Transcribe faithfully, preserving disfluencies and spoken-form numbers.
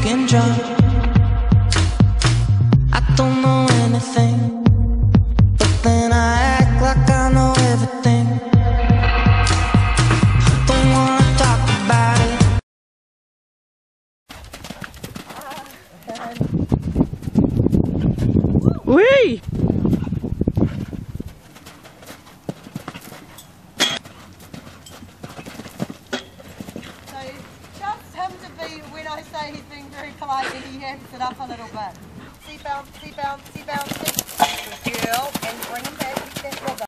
fucking job. I don't know anything, but then I act like I know everything. Don't wanna talk about it. Whee! When I say he's being very polite, he amps it up a little bit. See bounce, see bounce, see bounce.